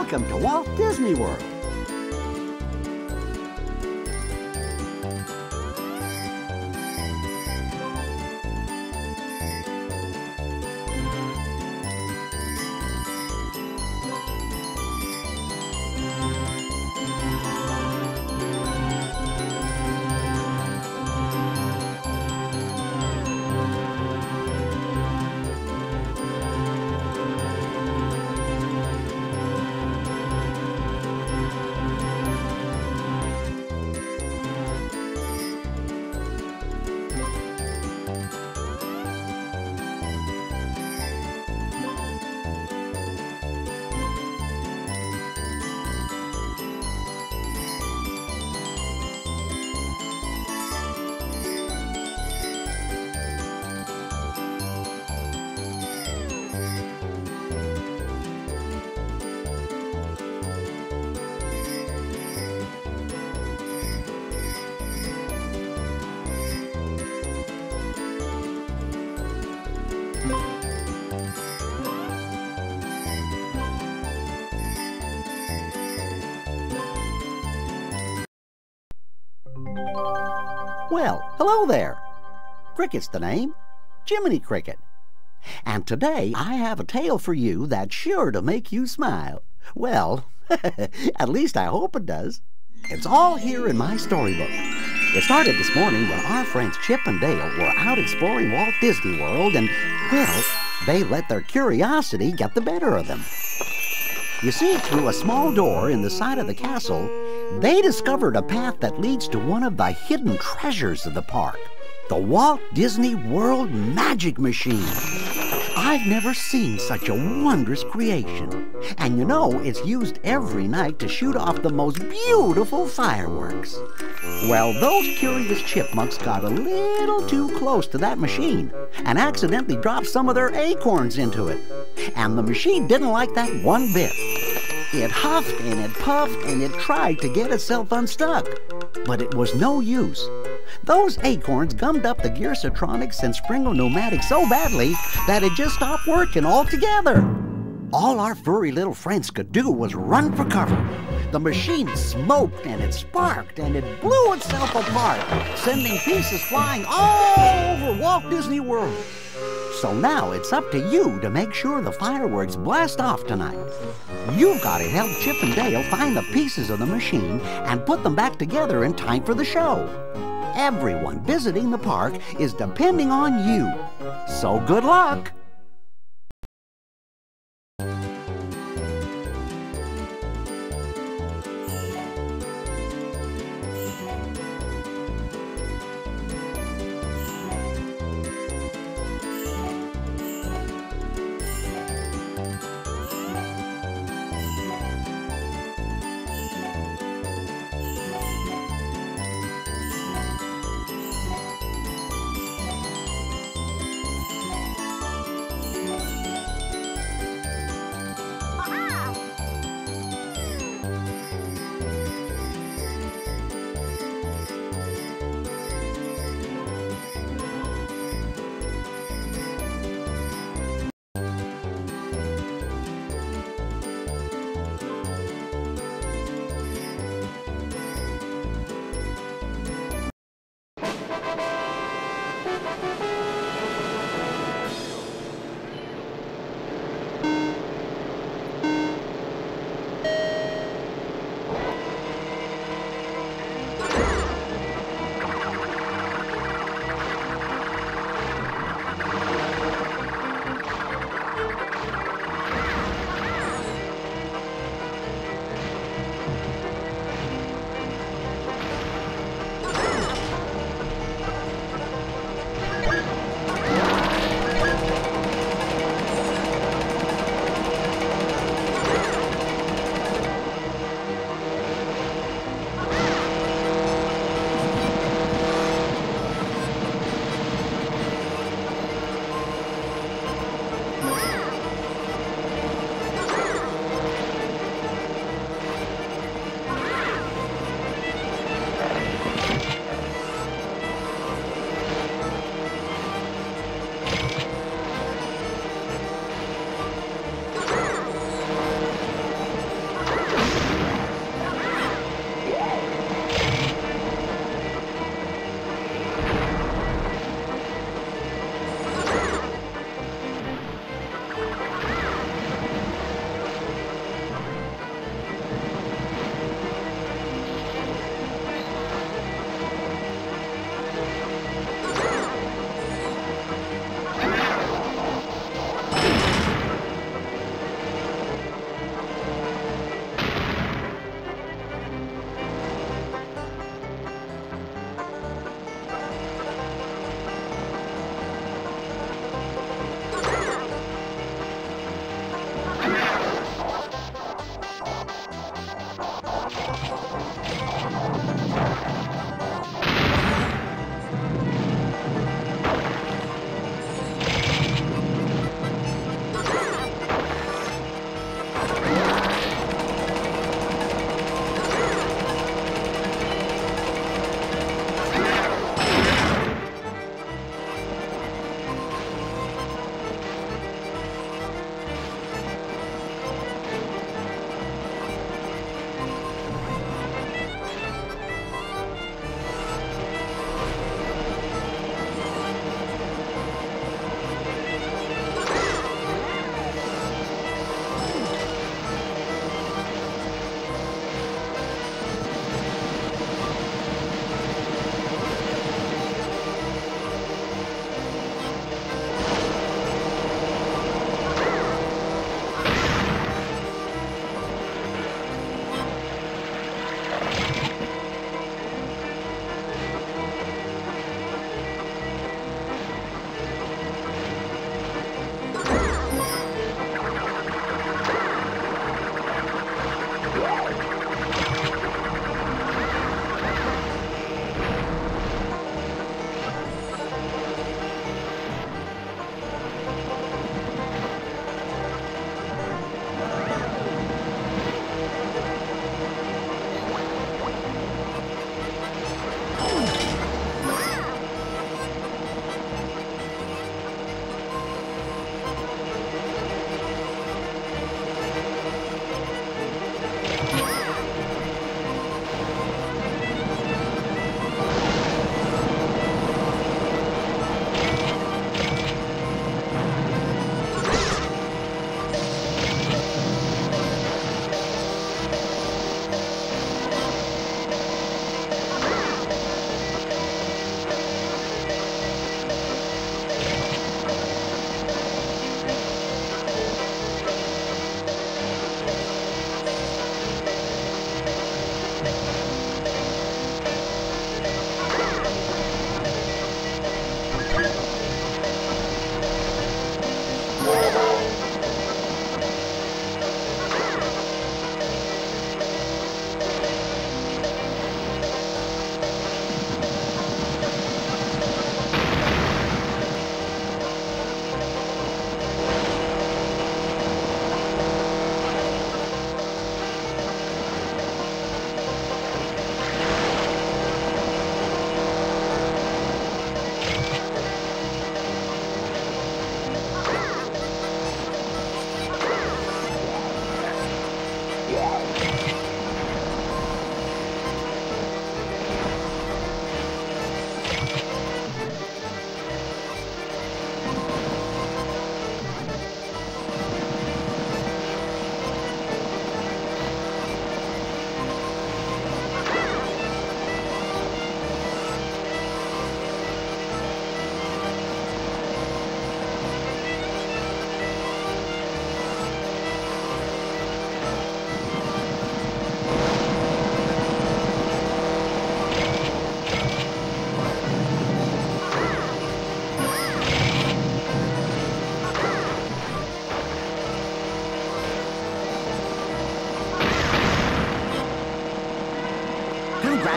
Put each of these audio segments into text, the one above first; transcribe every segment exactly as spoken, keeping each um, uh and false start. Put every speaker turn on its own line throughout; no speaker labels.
Welcome to Walt Disney World. Well, hello there. Cricket's the name, Jiminy Cricket. And today I have a tale for you that's sure to make you smile. Well, at least I hope it does. It's all here in my storybook. It started this morning when our friends Chip and Dale were out exploring Walt Disney World and, well, they let their curiosity get the better of them. You see, through a small door in the side of the castle, they discovered a path that leads to one of the hidden treasures of the park, the Walt Disney World Magic Machine. I've never seen such a wondrous creation. And you know, it's used every night to shoot off the most beautiful fireworks. Well, those curious chipmunks got a little too close to that machine and accidentally dropped some of their acorns into it. And the machine didn't like that one bit. It huffed and it puffed and it tried to get itself unstuck, but it was no use. Those acorns gummed up the Gearsatronics and Springo-Nomatics so badly that it just stopped working altogether. All our furry little friends could do was run for cover. The machine smoked and it sparked and it blew itself apart, sending pieces flying all over Walt Disney World. So now it's up to you to make sure the fireworks blast off tonight. You've got to help Chip and Dale find the pieces of the machine and put them back together in time for the show. Everyone visiting the park is depending on you. So good luck!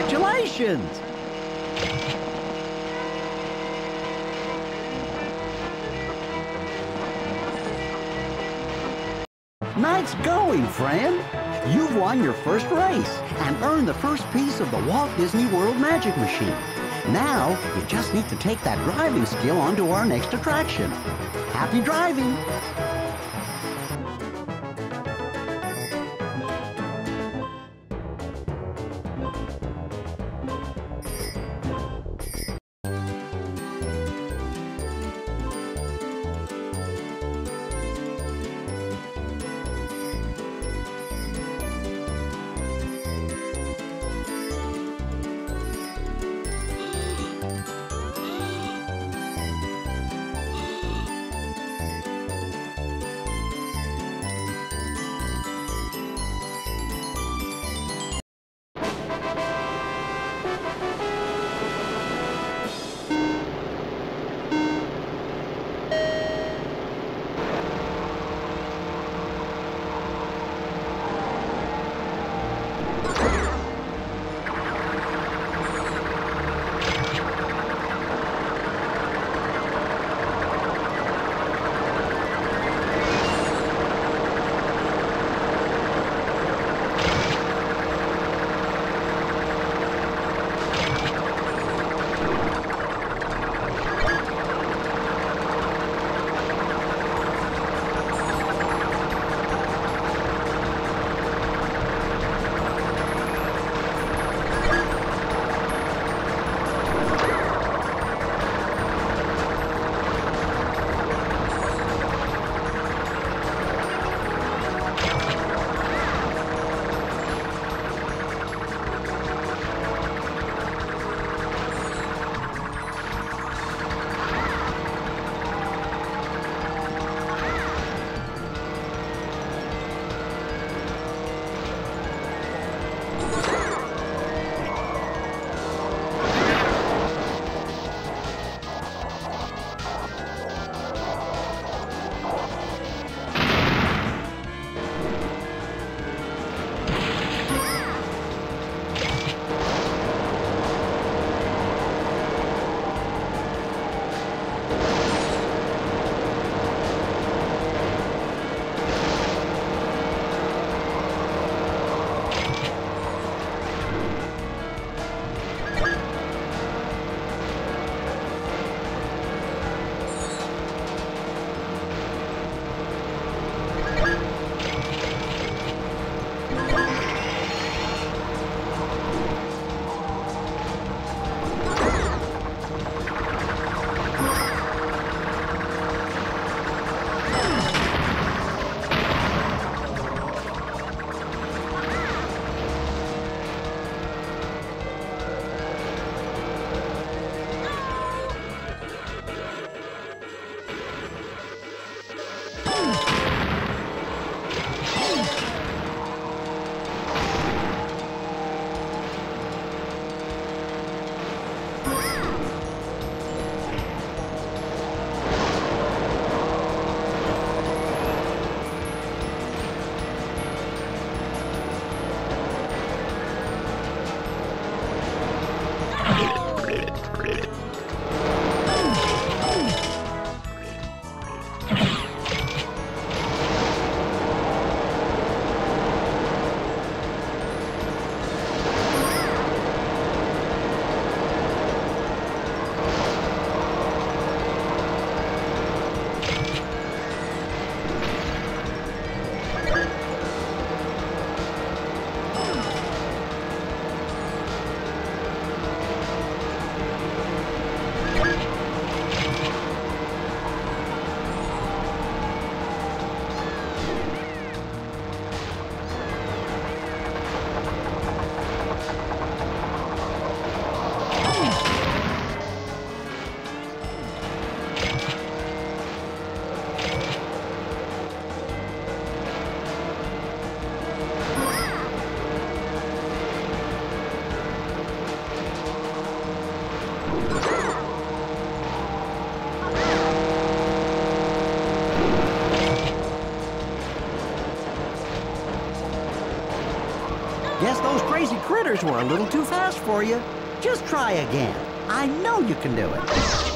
Congratulations! Nice going, friend! You've won your first race and earned the first piece of the Walt Disney World Magic Machine. Now, you just need to take that driving skill onto our next attraction. Happy driving! Guess those crazy crazy critters were a little too fast for you. Just try again. I know you can do it.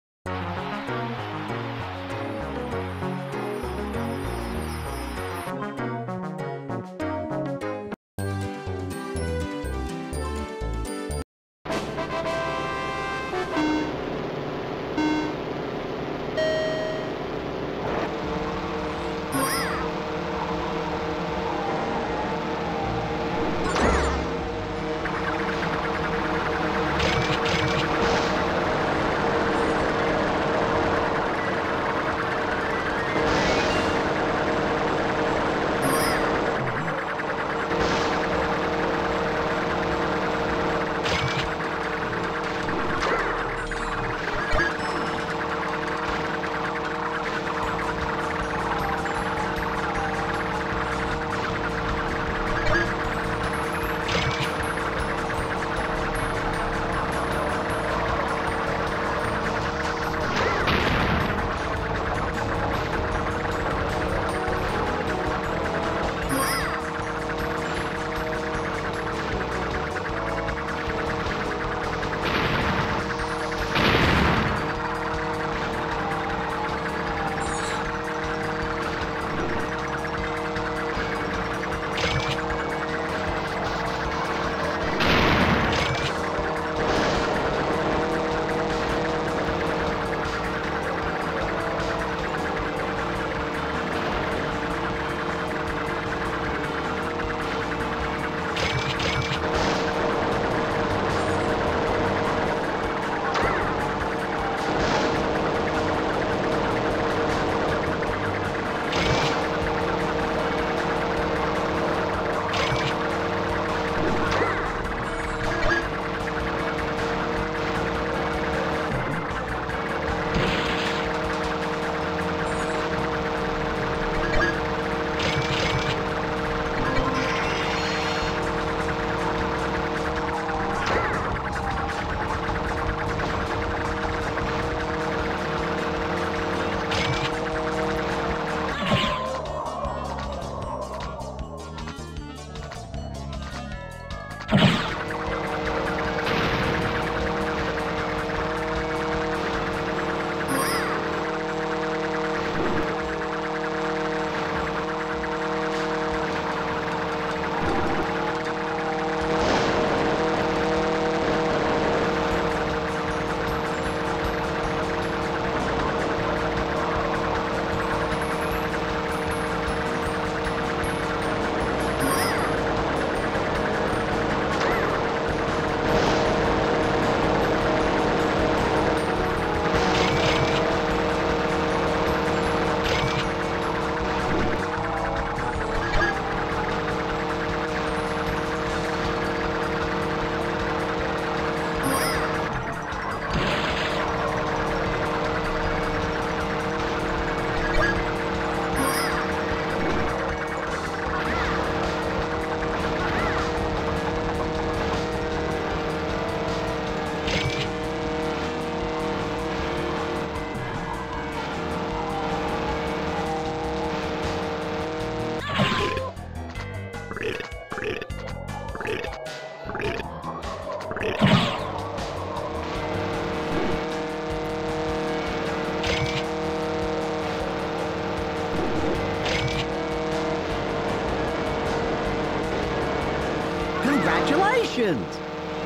Congratulations!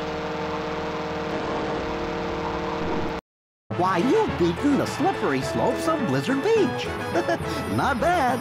Why, you've beaten the slippery slopes of Blizzard Beach. Not bad.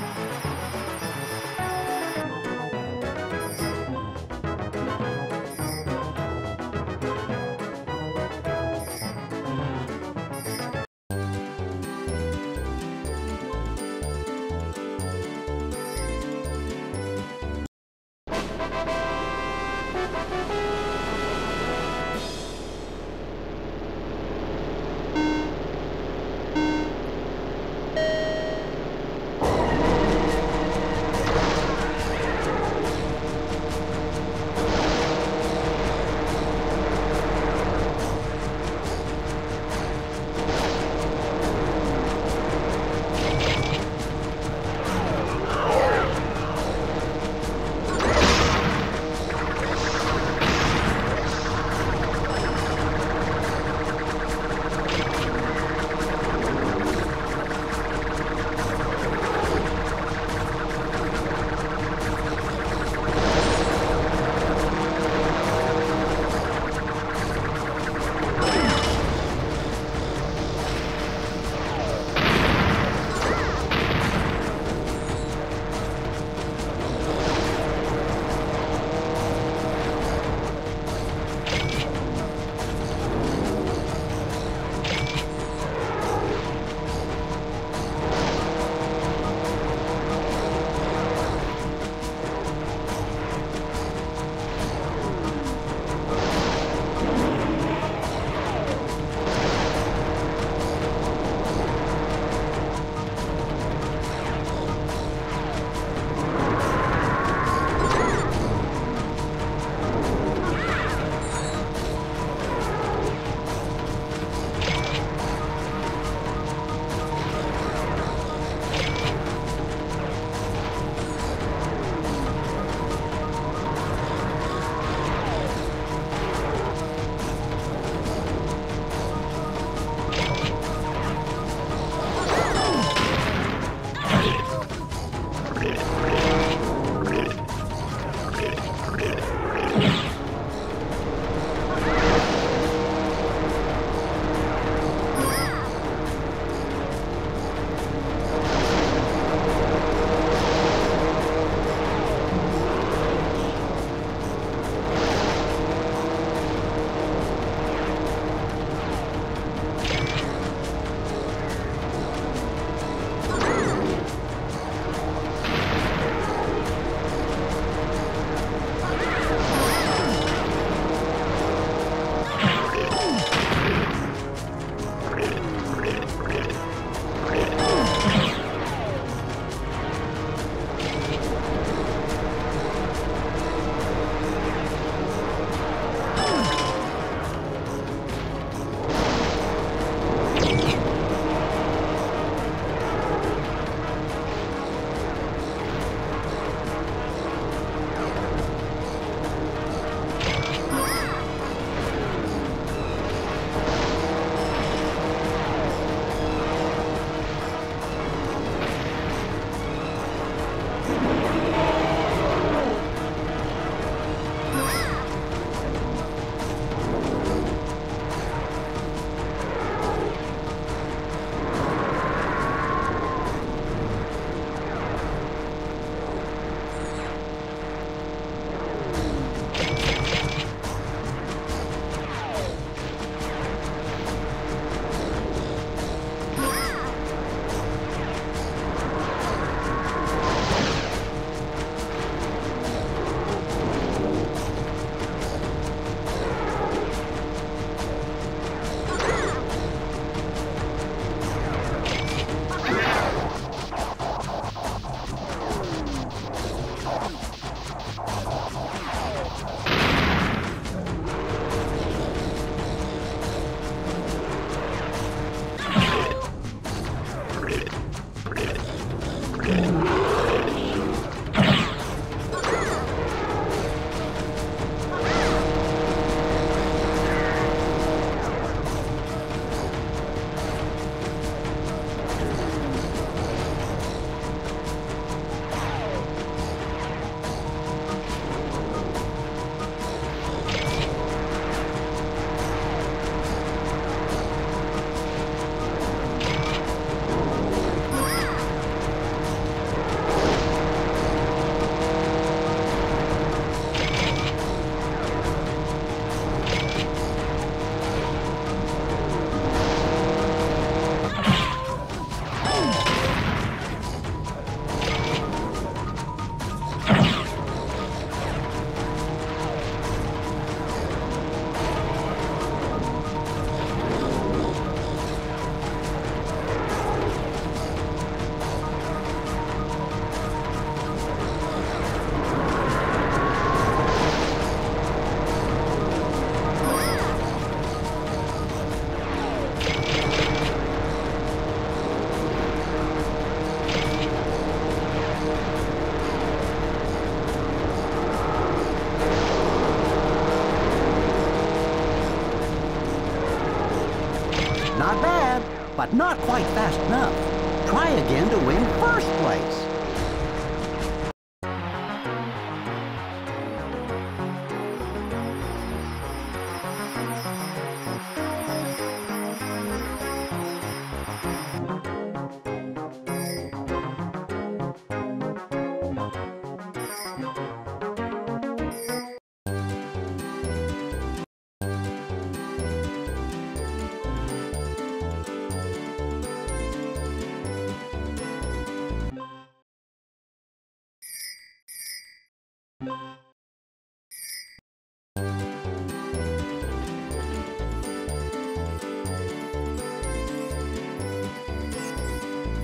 but not quite fast enough. Try again to win first place.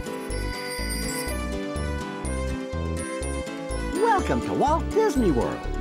Welcome to Walt Disney World.